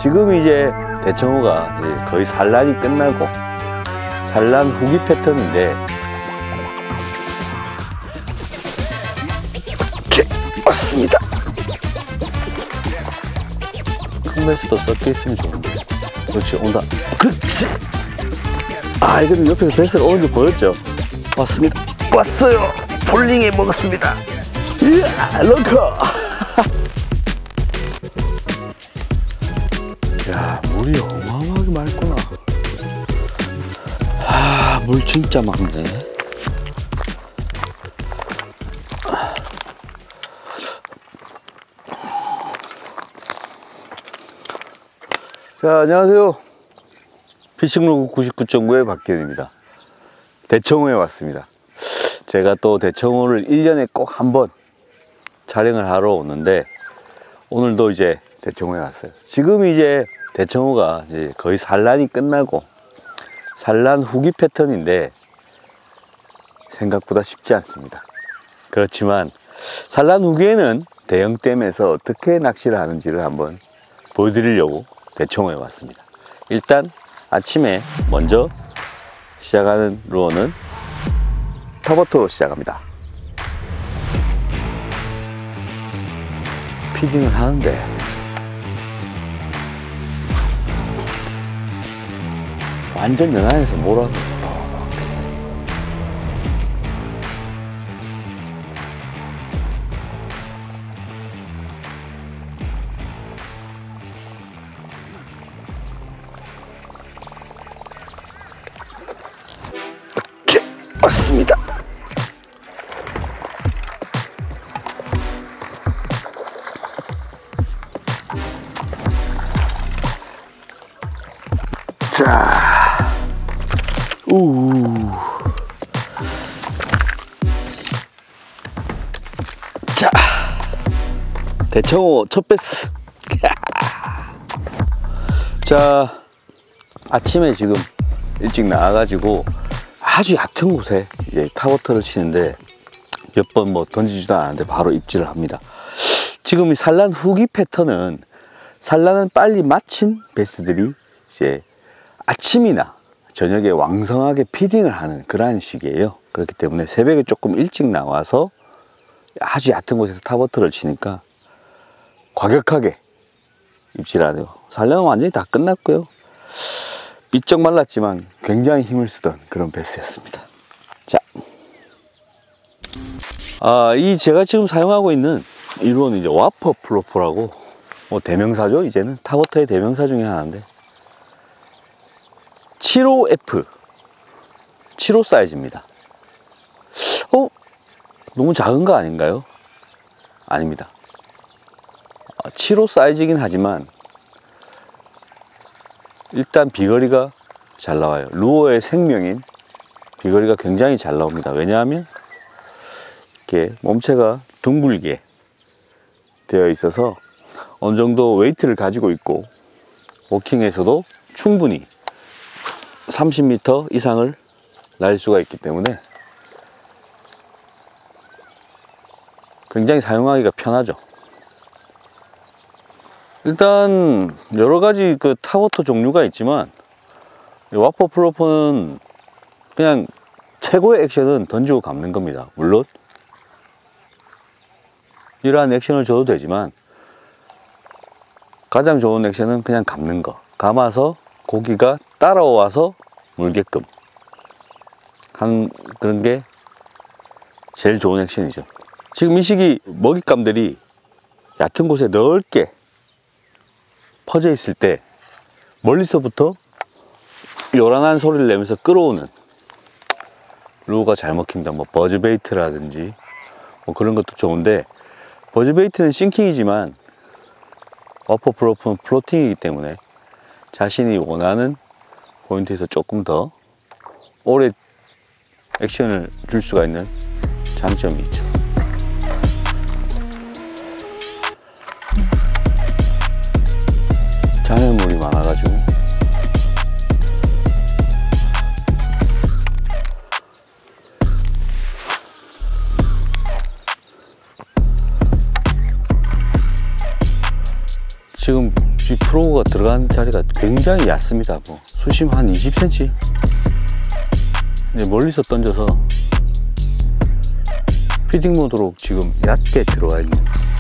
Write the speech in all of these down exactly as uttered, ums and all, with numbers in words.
지금 이제 대청호가 이제 거의 산란이 끝나고 산란 후기 패턴인데 이렇게 왔습니다. 큰 배스도 섞여 있으면 좋은데. 그렇지, 온다. 그렇지. 아, 이거는 옆에서 배스가 오는 게 보였죠? 왔습니다. 왔어요. 볼링에 먹었습니다. 이야, 런커. 야, 물이 어마어마하게 맑구나. 아, 물 진짜 맑네. 자, 안녕하세요. 피싱로그 구십구 점 구의 박기현입니다. 대청호에 왔습니다. 제가 또 대청호를 일 년에 꼭 한 번 촬영을 하러 오는데 오늘도 이제 대청호에 왔어요. 지금 이제 대청호가 이제 거의 산란이 끝나고 산란 후기 패턴인데 생각보다 쉽지 않습니다. 그렇지만 산란 후기에는 대형댐에서 어떻게 낚시를 하는지를 한번 보여드리려고 대청호에 왔습니다. 일단 아침에 먼저 시작하는 루어는 타버터로 시작합니다. 피딩을 하는데 완전 연안에서 몰아서 이렇게 왔습니다. 자, 우, 자, 대청호 첫 배스. 자, 아침에 지금 일찍 나와가지고 아주 얕은 곳에 이제 타워터를 치는데 몇 번 뭐 던지지도 않았는데 바로 입질을 합니다. 지금 이 산란 후기 패턴은 산란을 빨리 마친 배스들이 이제 아침이나 저녁에 왕성하게 피딩을 하는 그러한 식이에요. 그렇기 때문에 새벽에 조금 일찍 나와서 아주 얕은 곳에서 타버터를 치니까 과격하게 입질하네요. 산란은 완전히 다 끝났고요. 삐쩍 말랐지만 굉장히 힘을 쓰던 그런 배스였습니다. 자, 아, 이 제가 지금 사용하고 있는 이 루어는 이제 와퍼 플로퍼라고 뭐 대명사죠. 이제는 타버터의 대명사 중에 하나인데 칠십오 에프 칠십오 사이즈입니다. 어? 너무 작은 거 아닌가요? 아닙니다. 칠십오 사이즈이긴 하지만 일단 비거리가 잘 나와요. 루어의 생명인 비거리가 굉장히 잘 나옵니다. 왜냐하면 이렇게 몸체가 둥글게 되어 있어서 어느 정도 웨이트를 가지고 있고 워킹에서도 충분히 삼십 미터 이상을 날 수가 있기 때문에 굉장히 사용하기가 편하죠. 일단 여러 가지 그 타워터 종류가 있지만 와퍼 플로퍼는 그냥 최고의 액션은 던지고 감는 겁니다. 물론 이러한 액션을 줘도 되지만 가장 좋은 액션은 그냥 감는 거. 감아서 고기가 따라와서 물게끔 하는 그런 게 제일 좋은 액션이죠. 지금 이 시기 먹잇감들이 얕은 곳에 넓게 퍼져 있을 때 멀리서부터 요란한 소리를 내면서 끌어오는 루어가 잘 먹힙니다. 뭐 버즈베이트라든지 뭐 그런 것도 좋은데 버즈베이트는 싱킹이지만 와퍼 플로퍼는 플로팅이기 때문에 자신이 원하는 포인트에서 조금 더 오래 액션을 줄 수가 있는 장점이 있죠. 잔해물이 많아가지고 지금 프로그가 들어간 자리가 굉장히 얕습니다. 뭐 수심 한 이십 센티미터. 이제 멀리서 던져서 피딩 모드로 지금 얕게 들어가 있는.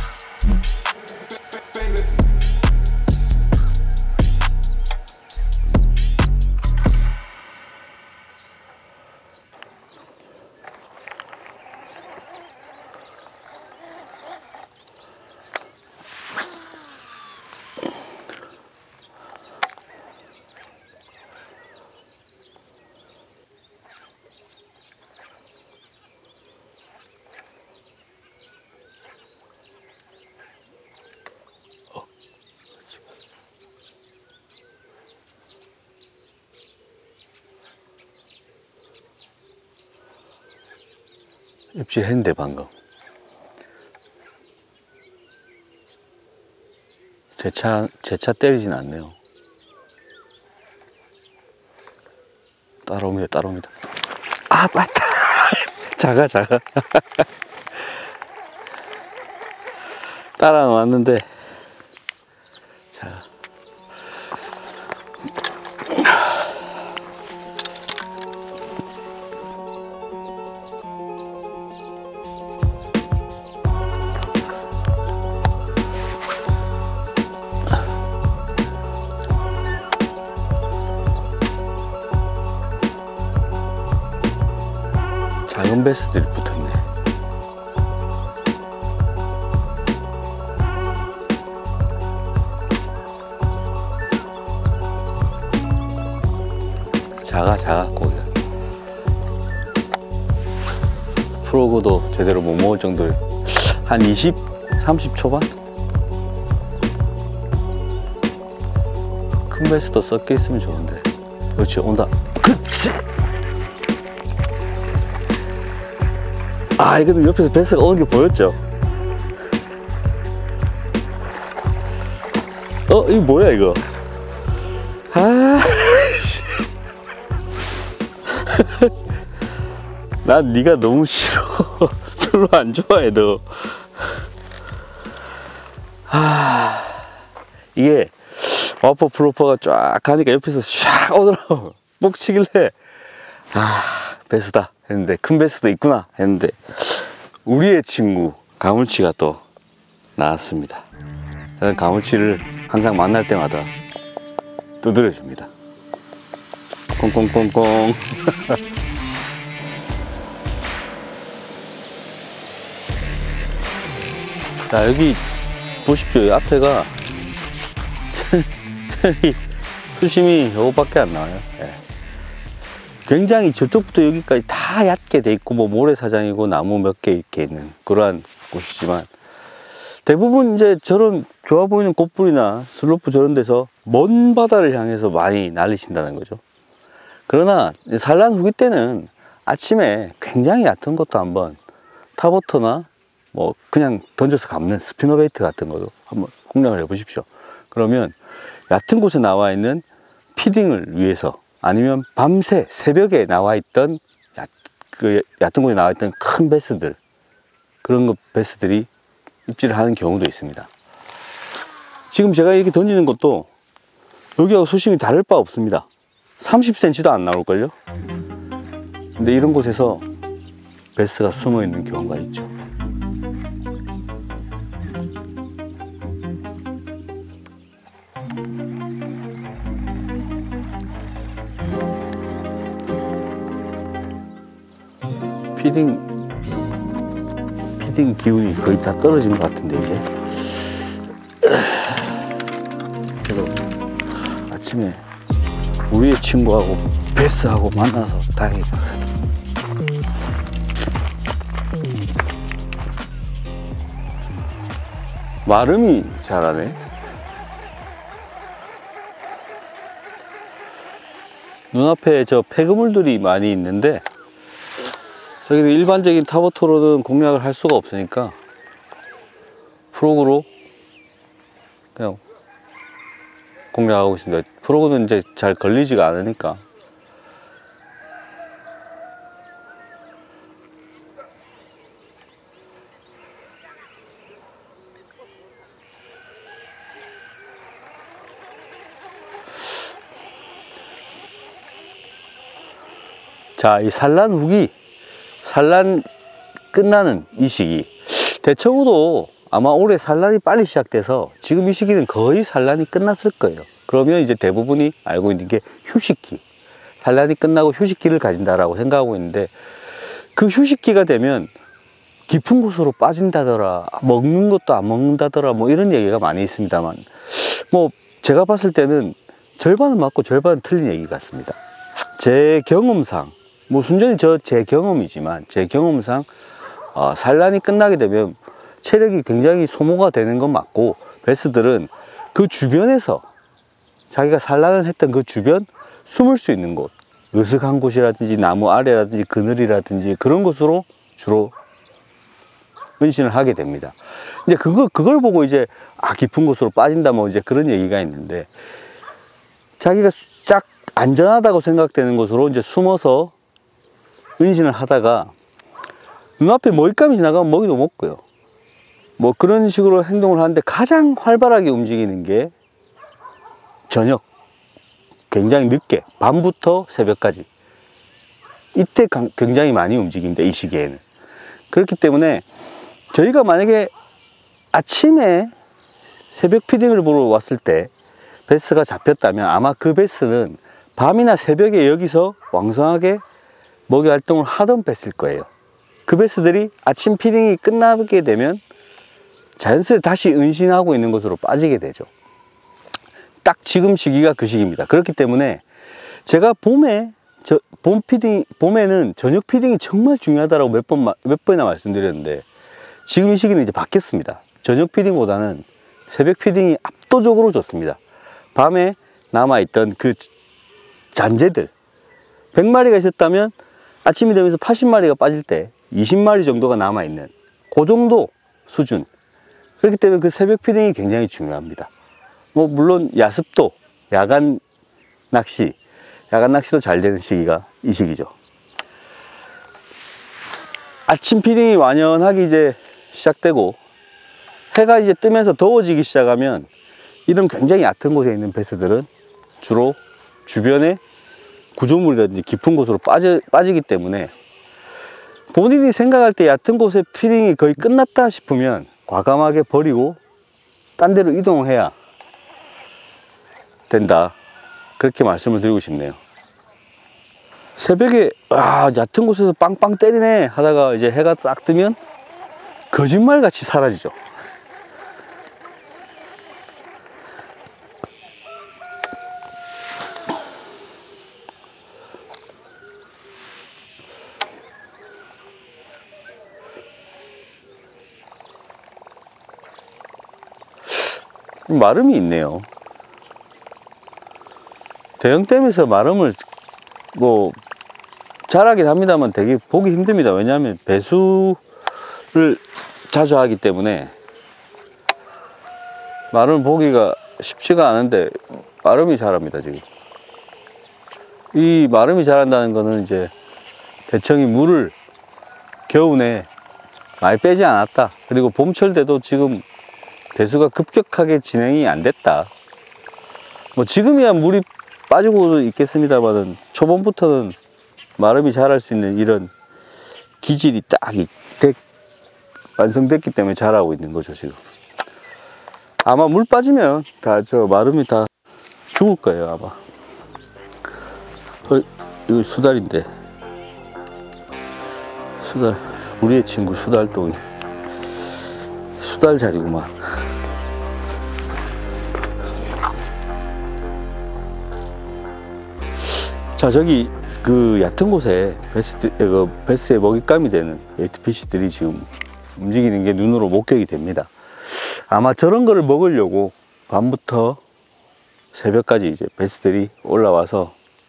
입질했는데 방금 제 차 제 차 때리진 않네요. 따라옵니다, 따라옵니다. 아, 맞다. 작아, 작아. 따라왔는데 작아. 작은 베스들이 붙었네. 작아, 작아, 고기가. 프로그도 제대로 못 먹을 정도로 한 이십, 삼십 초반? 큰 베스도 섞여 있으면 좋은데. 그렇지, 온다. 그렇지! 아, 이거는 옆에서 베스가 오는 게 보였죠? 어, 이거 뭐야, 이거? 아, 난 네가 너무 싫어. 별로 안 좋아해, 너. 아, 이게 와퍼 플로퍼가 쫙 가니까 옆에서 샥 오더라고. 목 치길래, 아, 베스다 했는데, 큰 베스도 있구나 했는데, 우리의 친구 가물치가 또 나왔습니다. 저는 가물치를 항상 만날 때마다 두드려 줍니다. 꽁꽁꽁꽁. 자, 여기 보십시오. 이 앞에가 수심이 이거밖에 안 나와요. 네. 굉장히 저쪽부터 여기까지 다 얕게 돼 있고, 뭐 모래사장이고 나무 몇 개 이렇게 있는 그러한 곳이지만, 대부분 이제 저런 좋아 보이는 꽃불이나 슬로프 저런 데서 먼 바다를 향해서 많이 날리신다는 거죠. 그러나 산란 후기 때는 아침에 굉장히 얕은 것도 한번 탑워터나 뭐 그냥 던져서 감는 스피너베이트 같은 것도 한번 공략을 해 보십시오. 그러면 얕은 곳에 나와 있는 피딩을 위해서, 아니면 밤새 새벽에 나와 있던 얕, 그 얕은 곳에 나와 있던 큰 베스들, 그런 것 베스들이 입질을 하는 경우도 있습니다. 지금 제가 이렇게 던지는 것도 여기하고 수심이 다를 바 없습니다. 삼십 센티미터도 안 나올걸요? 근데 이런 곳에서 베스가 숨어 있는 경우가 있죠. 피딩, 피딩 기운이 거의 다 떨어진 것 같은데, 이제. 그래도 아침에 우리의 친구하고 베스하고 만나서 다행이다. 마름이 잘하네. 눈앞에 저 폐그물들이 많이 있는데, 저기는 일반적인 탑워터로는 공략을 할 수가 없으니까 프로그로 그냥 공략하고 있습니다. 프로그는 이제 잘 걸리지가 않으니까. 자, 이 산란 후기, 산란 끝나는 이 시기, 대청호도 아마 올해 산란이 빨리 시작돼서 지금 이 시기는 거의 산란이 끝났을 거예요. 그러면 이제 대부분이 알고 있는 게 휴식기, 산란이 끝나고 휴식기를 가진다라고 생각하고 있는데, 그 휴식기가 되면 깊은 곳으로 빠진다더라, 먹는 것도 안 먹는다더라, 뭐 이런 얘기가 많이 있습니다만, 뭐 제가 봤을 때는 절반은 맞고 절반은 틀린 얘기 같습니다. 제 경험상, 뭐 순전히 저 제 경험이지만 제 경험상 어, 산란이 끝나게 되면 체력이 굉장히 소모가 되는 건 맞고, 베스들은 그 주변에서 자기가 산란을 했던 그 주변, 숨을 수 있는 곳, 으슥한 곳이라든지 나무 아래라든지 그늘이라든지 그런 곳으로 주로 은신을 하게 됩니다. 이제 그거, 그걸 보고 이제 아, 깊은 곳으로 빠진다, 뭐 이제 그런 얘기가 있는데, 자기가 쫙 안전하다고 생각되는 곳으로 이제 숨어서 은신을 하다가 눈앞에 먹잇감이 지나가면 먹이도 먹고요, 뭐 그런 식으로 행동을 하는데, 가장 활발하게 움직이는 게 저녁, 굉장히 늦게, 밤부터 새벽까지, 이때 굉장히 많이 움직입니다, 이 시기에는. 그렇기 때문에 저희가 만약에 아침에 새벽 피딩을 보러 왔을 때 베스가 잡혔다면, 아마 그 베스는 밤이나 새벽에 여기서 왕성하게 먹이 활동을 하던 베스일 거예요. 그 베스들이 아침 피딩이 끝나게 되면 자연스레 다시 은신하고 있는 곳으로 빠지게 되죠. 딱 지금 시기가 그 시기입니다. 그렇기 때문에 제가 봄에, 저, 봄 피딩, 봄에는 저녁 피딩이 정말 중요하다고 몇 번, 몇 번이나 말씀드렸는데, 지금 이 시기는 이제 바뀌었습니다. 저녁 피딩보다는 새벽 피딩이 압도적으로 좋습니다. 밤에 남아있던 그 잔재들, 백 마리가 있었다면 아침이 되면서 팔십 마리가 빠질 때 이십 마리 정도가 남아있는 그 정도 수준. 그렇기 때문에 그 새벽 피딩이 굉장히 중요합니다. 뭐 물론 야습도, 야간 낚시, 야간 낚시도 잘 되는 시기가 이 시기죠. 아침 피딩이 완연하게 이제 시작되고 해가 이제 뜨면서 더워지기 시작하면, 이런 굉장히 얕은 곳에 있는 베스들은 주로 주변에 구조물이라든지 깊은 곳으로 빠져, 빠지기 때문에, 본인이 생각할 때 얕은 곳에 피딩이 거의 끝났다 싶으면 과감하게 버리고 딴 데로 이동해야 된다, 그렇게 말씀을 드리고 싶네요. 새벽에 아, 얕은 곳에서 빵빵 때리네 하다가 이제 해가 딱 뜨면 거짓말같이 사라지죠. 마름이 있네요. 대형댐에서 마름을 뭐 잘하긴 합니다만 되게 보기 힘듭니다. 왜냐하면 배수를 자주 하기 때문에 마름 보기가 쉽지가 않은데, 마름이 잘합니다. 지금 이 마름이 잘한다는 거는 이제 대청이 물을 겨우내 많이 빼지 않았다, 그리고 봄철 때도 지금 배수가 급격하게 진행이 안 됐다. 뭐 지금이야 물이 빠지고 있겠습니다만은, 초봄부터는 마름이 자랄 수 있는 이런 기질이 딱 완성됐기 때문에 자라고 있는 거죠. 지금 아마 물 빠지면 다 저 마름이 다 죽을 거예요, 아마. 어, 이거 수달인데, 수달, 우리의 친구 수달동이 수달 자리구만. 자, 저기 그 얕은 곳에 베스, 그 베스의 먹잇감이 되는 에이티피씨들이 지금 움직이는 게 눈으로 목격이 됩니다. 아마 저런 거를 먹으려고 밤부터 새벽까지 이제 베스들이 올라와서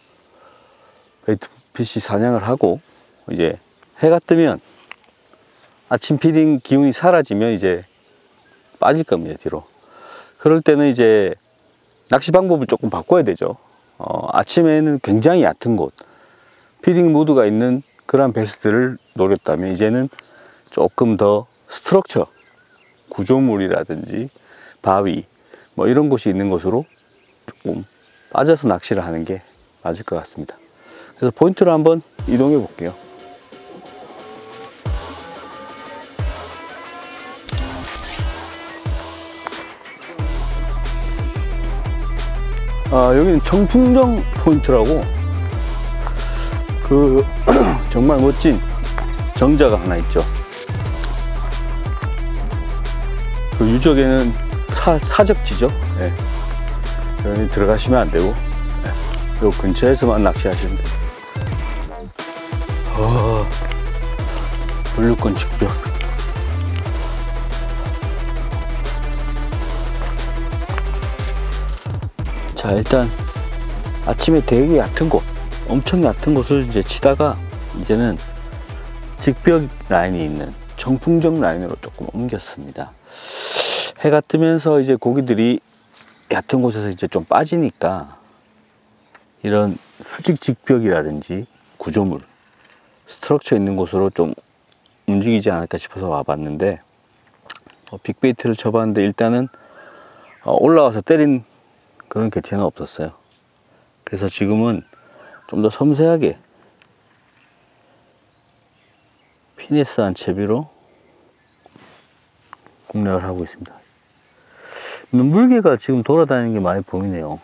에이티피씨 사냥을 하고, 이제 해가 뜨면 아침 피딩 기운이 사라지면 이제 빠질 겁니다, 뒤로. 그럴 때는 이제 낚시 방법을 조금 바꿔야 되죠. 어, 아침에는 굉장히 얕은 곳, 피딩 무드가 있는 그런 베스들을 노렸다면, 이제는 조금 더 스트럭처, 구조물이라든지 바위 뭐 이런 곳이 있는 곳으로 조금 빠져서 낚시를 하는 게 맞을 것 같습니다. 그래서 포인트를 한번 이동해 볼게요. 아, 여기는 청풍정 포인트라고 그 정말 멋진 정자가 하나 있죠. 그 유적에는 사, 사적지죠. 네. 여기 들어가시면 안 되고, 네. 요 근처에서만 낚시하시면 돼요. 어, 물류권 직벽. 자, 일단 아침에 되게 얕은 곳, 엄청 얕은 곳을 이제 치다가 이제는 직벽 라인이 있는 청풍정 라인으로 조금 옮겼습니다. 해가 뜨면서 이제 고기들이 얕은 곳에서 이제 좀 빠지니까 이런 수직 직벽이라든지 구조물, 스트럭처 있는 곳으로 좀 움직이지 않을까 싶어서 와봤는데, 어, 빅베이트를 쳐봤는데 일단은 어, 올라와서 때린 그런 개체는 없었어요. 그래서 지금은 좀 더 섬세하게 피니스한 채비로 공략을 하고 있습니다. 물개가 지금 돌아다니는 게 많이 보이네요.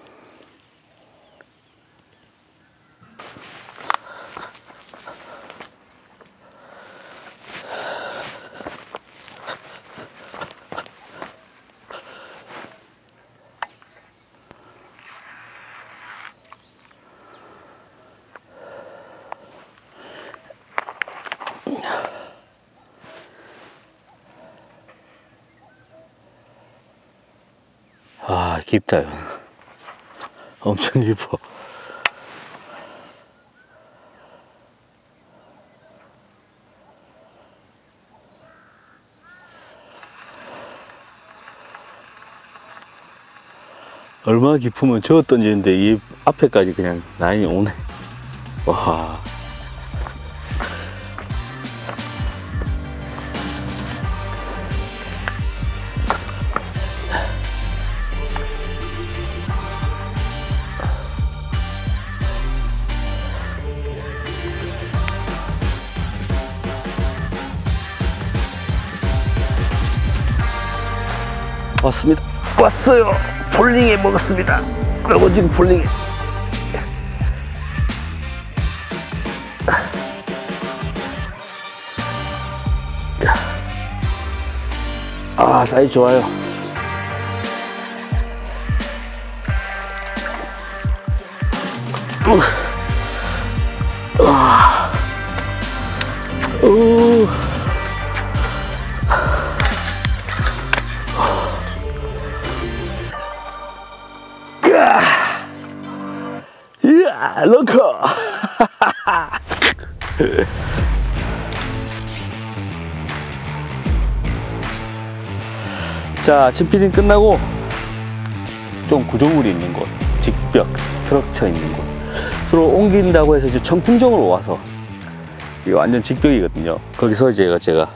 아, 깊다, 이거. 엄청 깊어. 얼마나 깊으면 저어 던지는데 이 앞에까지 그냥 라인이 오네. 와. 왔습니다. 왔어요. 폴링에 먹었습니다. 그리고 지금 폴링에. 아, 사이즈 좋아요. 와. 오. 이야, 런커. 자, 아침 피딩 끝나고 좀 구조물이 있는 곳, 직벽, 스트럭처 있는 곳으로 옮긴다고 해서 이제 청풍정으로 와서, 이게 완전 직벽이거든요. 거기서 제가 제가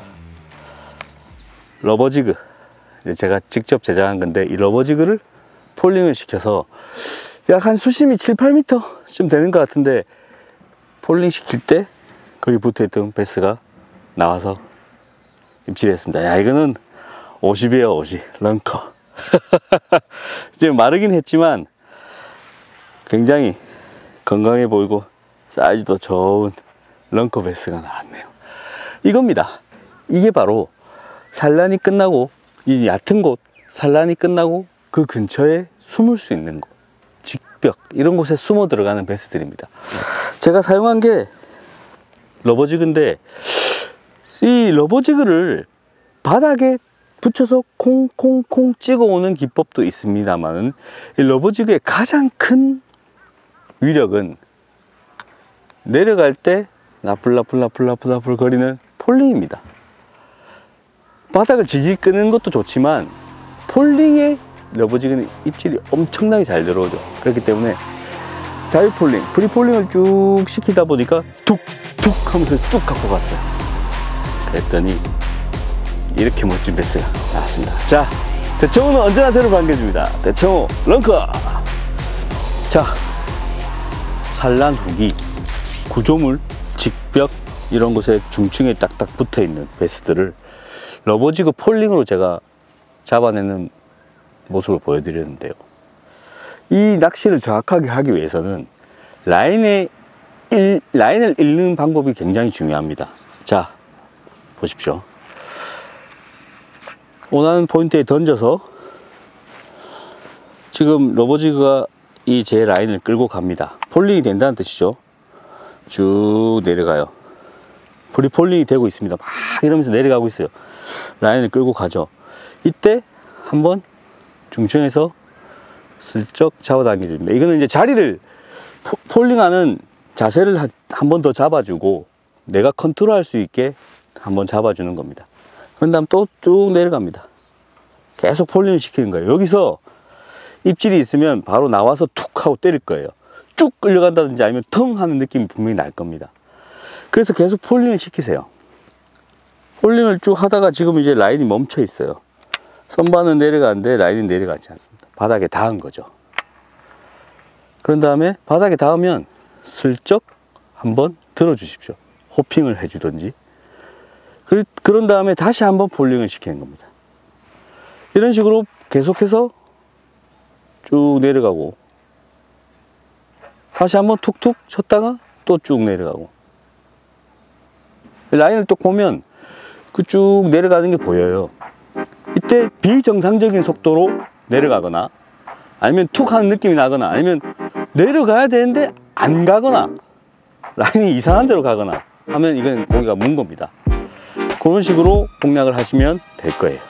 러버지그, 제가 직접 제작한 건데, 이 러버지그를 폴링을 시켜서 약 한 수심이 칠, 팔 미터쯤 되는 것 같은데, 폴링 시킬 때 거기 붙어있던 베스가 나와서 입질을 했습니다. 야, 이거는 오십이에요, 오십. 런커. 이제 마르긴 했지만 굉장히 건강해 보이고 사이즈도 좋은 런커 베스가 나왔네요. 이겁니다. 이게 바로 산란이 끝나고, 이 얕은 곳 산란이 끝나고 그 근처에 숨을 수 있는 곳, 직벽, 이런 곳에 숨어 들어가는 베스들입니다. 제가 사용한 게 러버지그인데, 이 러버지그를 바닥에 붙여서 콩콩콩 찍어 오는 기법도 있습니다만, 이 러버지그의 가장 큰 위력은 내려갈 때 나풀나풀나풀나풀나풀 거리는 폴링입니다. 바닥을 질질 끄는 것도 좋지만 폴링에 러버지그는 입질이 엄청나게 잘 들어오죠. 그렇기 때문에 자유폴링, 프리폴링을 쭉 시키다 보니까 툭툭 하면서 쭉 갖고 갔어요. 그랬더니 이렇게 멋진 베스가 나왔습니다. 자, 대청호는 언제나 저를 반겨줍니다. 대청호 런커. 자, 산란 후기 구조물, 직벽 이런 곳에 중층에 딱딱 붙어 있는 베스들을 러버지그 폴링으로 제가 잡아내는 모습을 보여드렸는데요. 이 낚시를 정확하게 하기 위해서는 라인에 일, 라인을 읽는 방법이 굉장히 중요합니다. 자, 보십시오. 원하는 포인트에 던져서 지금 러버지그가 이 제 라인을 끌고 갑니다. 폴링이 된다는 뜻이죠. 쭉 내려가요. 프리폴링이 되고 있습니다. 막 이러면서 내려가고 있어요. 라인을 끌고 가죠. 이때 한번 중층에서 슬쩍 잡아당겨줍니다. 이거는 이제 자리를 포, 폴링하는 자세를 한 번 더 잡아주고 내가 컨트롤할 수 있게 한번 잡아주는 겁니다. 그런 다음 또 쭉 내려갑니다. 계속 폴링을 시키는 거예요. 여기서 입질이 있으면 바로 나와서 툭 하고 때릴 거예요. 쭉 끌려간다든지 아니면 텅 하는 느낌이 분명히 날 겁니다. 그래서 계속 폴링을 시키세요. 폴링을 쭉 하다가 지금 이제 라인이 멈춰 있어요. 선반은 내려가는데 라인은 내려가지 않습니다. 바닥에 닿은 거죠. 그런 다음에 바닥에 닿으면 슬쩍 한번 들어 주십시오. 호핑을 해 주든지. 그런 다음에 다시 한번 폴링을 시키는 겁니다. 이런 식으로 계속해서 쭉 내려가고 다시 한번 툭툭 쳤다가 또 쭉 내려가고, 라인을 또 보면 그 쭉 내려가는 게 보여요. 이때 비정상적인 속도로 내려가거나 아니면 툭 하는 느낌이 나거나 아니면 내려가야 되는데 안 가거나 라인이 이상한 데로 가거나 하면 이건 고기가 문 겁니다. 그런 식으로 공략을 하시면 될 거예요.